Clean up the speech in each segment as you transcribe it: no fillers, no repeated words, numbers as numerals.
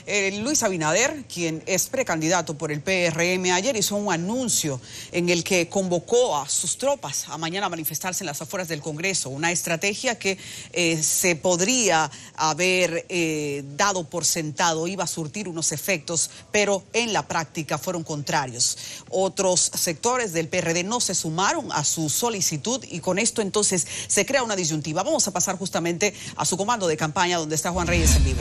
Luis Abinader, quien es precandidato por el PRM, ayer hizo un anuncio en el que convocó a sus tropas a mañana manifestarse en las afueras del Congreso, una estrategia que se podría haber dado por sentado, iba a surtir unos efectos, pero en la práctica fueron contrarios. Otros sectores del PRD no se sumaron a su solicitud y con esto entonces se crea una disyuntiva. Vamos a pasar justamente a su comando de campaña donde está Juan Reyes en vivo.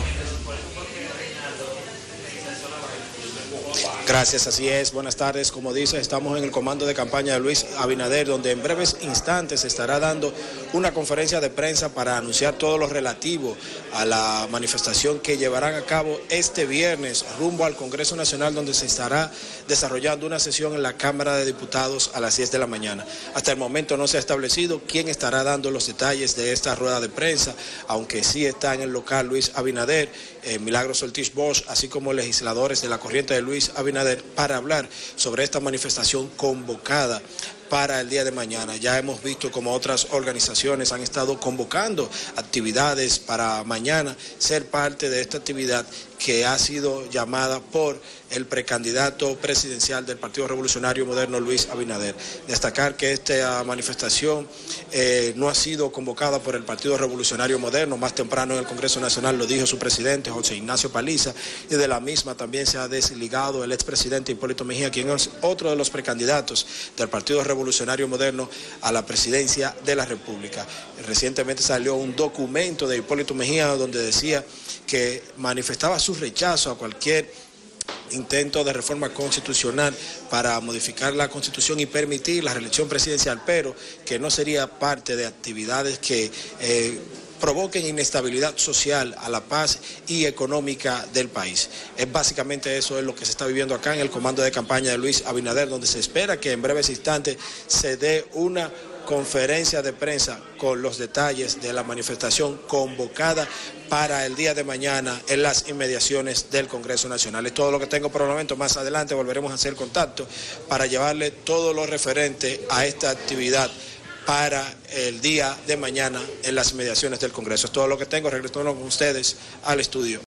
Gracias, así es. Buenas tardes. Como dice, estamos en el comando de campaña de Luis Abinader, donde en breves instantes se estará dando una conferencia de prensa para anunciar todo lo relativo a la manifestación que llevarán a cabo este viernes rumbo al Congreso Nacional, donde se estará desarrollando una sesión en la Cámara de Diputados a las 10 de la mañana. Hasta el momento no se ha establecido quién estará dando los detalles de esta rueda de prensa, aunque sí está en el local Luis Abinader, Milagros Ortiz Bosch, así como legisladores de la corriente de Luis Abinader, para hablar sobre esta manifestación convocada para el día de mañana. Ya hemos visto como otras organizaciones han estado convocando actividades para mañana, ser parte de esta actividad que ha sido llamada por el precandidato presidencial del Partido Revolucionario Moderno, Luis Abinader. Destacar que esta manifestación no ha sido convocada por el Partido Revolucionario Moderno. Más temprano en el Congreso Nacional lo dijo su presidente, José Ignacio Paliza, y de la misma también se ha desligado el expresidente Hipólito Mejía, quien es otro de los precandidatos del Partido Revolucionario Moderno a la presidencia de la República. Recientemente salió un documento de Hipólito Mejía donde decía que manifestaba su rechazo a cualquier intento de reforma constitucional para modificar la Constitución y permitir la reelección presidencial, pero que no sería parte de actividades que provoquen inestabilidad social, a la paz y económica del país. Básicamente eso es lo que se está viviendo acá en el comando de campaña de Luis Abinader, donde se espera que en breves instantes se dé una conferencia de prensa con los detalles de la manifestación convocada para el día de mañana en las inmediaciones del Congreso Nacional. Es todo lo que tengo por el momento. Más adelante volveremos a hacer contacto para llevarle todo lo referente a esta actividad para el día de mañana en las inmediaciones del Congreso. Es todo lo que tengo. Regreso con ustedes al estudio.